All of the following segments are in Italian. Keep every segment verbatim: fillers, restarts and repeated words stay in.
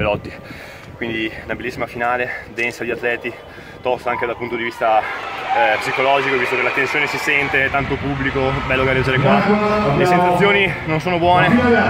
Belotti. Quindi una bellissima finale, densa di atleti, tosta anche dal punto di vista eh, psicologico, visto che la tensione si sente, tanto pubblico, bello gareggiare qua. Le sensazioni non sono buone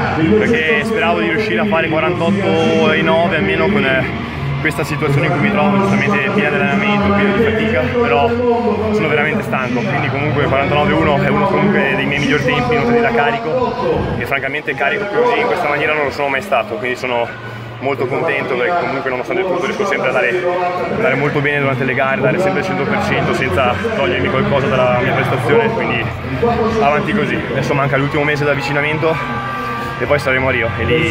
perché speravo di riuscire a fare quarantotto e nove almeno con eh, questa situazione in cui mi trovo, giustamente piena di allenamento, piena di fatica, però sono veramente stanco, quindi comunque quarantanove uno è uno comunque dei miei migliori tempi, notati da carico, e francamente carico così in questa maniera non lo sono mai stato, quindi sono molto contento perché comunque nonostante tutto riesco sempre a dare, dare molto bene durante le gare, dare sempre il cento per cento senza togliermi qualcosa dalla mia prestazione, quindi avanti così. Adesso manca l'ultimo mese d'avvicinamento e poi saremo a Rio e lì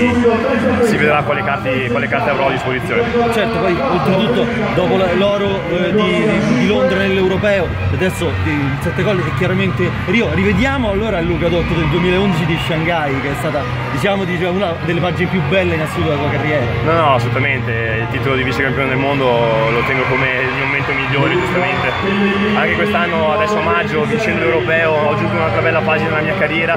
si vedrà quale carte, quale carte avrò a disposizione. Certo, poi oltretutto dopo l'oro eh, di, di Londra nell'Europeo, adesso il sette colli e chiaramente Rio, rivediamo allora il Luca Dotto del duemilaundici di Shanghai, che è stata diciamo, diciamo una delle pagine più belle in assoluto della tua carriera. No, no, assolutamente, il titolo di vice campione del mondo lo tengo come il momento migliore, giustamente. Anche quest'anno, adesso a maggio, vincendo l'Europeo, ho aggiunto un'altra bella pagina nella mia carriera,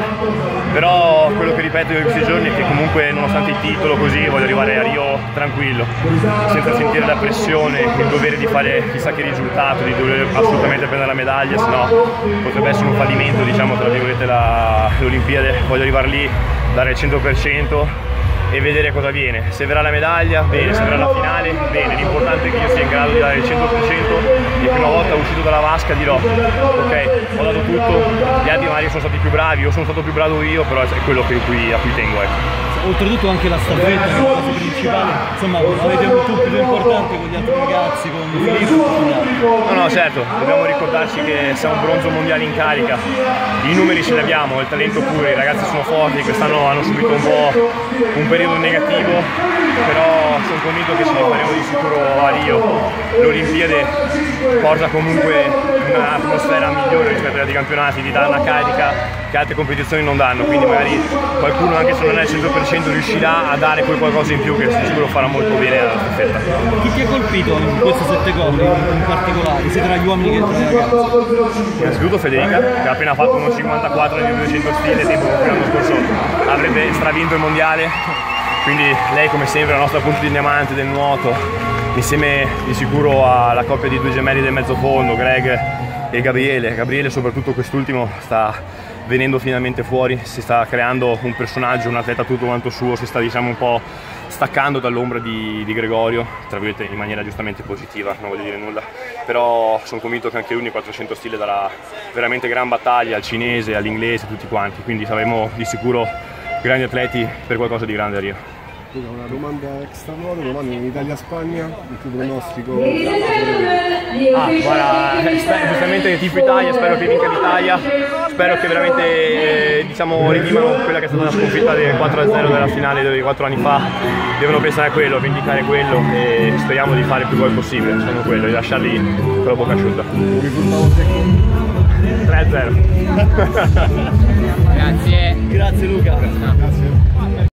però quello che ripeto io in questi giorni è che comunque nonostante il titolo così voglio arrivare a Rio tranquillo, senza sentire la pressione, il dovere di fare chissà che risultato, di dover assolutamente prendere la medaglia, sennò potrebbe essere un fallimento, diciamo tra virgolette, l'Olimpiade. Voglio arrivare lì, dare il cento per cento e vedere cosa avviene. Se verrà la medaglia, bene, se verrà la finale, bene, l'importante è che io sia in grado di dare il cento per cento e che una volta uscito dalla vasca dirò ok, ho dato tutto, gli altri magari sono stati più bravi, io sono stato più bravo io, però è quello che cui, a cui tengo. Ecco. Oltretutto anche la staffetta, che è la cosa principale, insomma avete un compito importante con gli altri ragazzi, con Filippo. No, no, certo, dobbiamo ricordarci che siamo un bronzo mondiale in carica, i numeri ce li abbiamo, il talento pure, i ragazzi sono forti, quest'anno hanno subito un po' un periodo negativo, però sono convinto che ce ne faremo di sicuro a Rio. L'Olimpiade porta comunque un'atmosfera migliore rispetto agli altri campionati, ti dà una carica che altre competizioni non danno, quindi magari qualcuno anche se non è al cento per cento riuscirà a dare quel qualcosa in più che di sicuro farà molto bene alla staffetta. Chi ti ha colpito in questi sette gol in particolare, sia tra gli uomini che tra i ragazzi? Innanzitutto Federica, che ha appena fatto uno cinquantaquattro nel duecento stile, tempo che l'anno scorso avrebbe stravinto il mondiale, quindi lei come sempre è la nostra punta di diamante del nuoto, insieme di sicuro alla coppia di due gemelli del mezzofondo, Greg e Gabriele. Gabriele soprattutto quest'ultimo sta venendo finalmente fuori, si sta creando un personaggio, un atleta tutto quanto suo, si sta diciamo un po' staccando dall'ombra di, di Gregorio, tra virgolette in maniera giustamente positiva, non voglio dire nulla, però sono convinto che anche lui nei quattrocento stile darà veramente gran battaglia al cinese, all'inglese, a tutti quanti, quindi saremo di sicuro grandi atleti per qualcosa di grande a Rio. Una domanda extra modo, domanda in Italia-Spagna, il tuo pronostico? Ah, guarda, giustamente tipo Italia, spero che vinca l'Italia, spero che veramente eh, diciamo ridimano quella che è stata la sconfitta del quattro a zero della finale di quattro anni fa, devono pensare a quello, vendicare quello e speriamo di fare il più gol possibile, solo quello, di lasciarli con la bocca asciutta. tre a zero. Grazie. Grazie Luca. Grazie.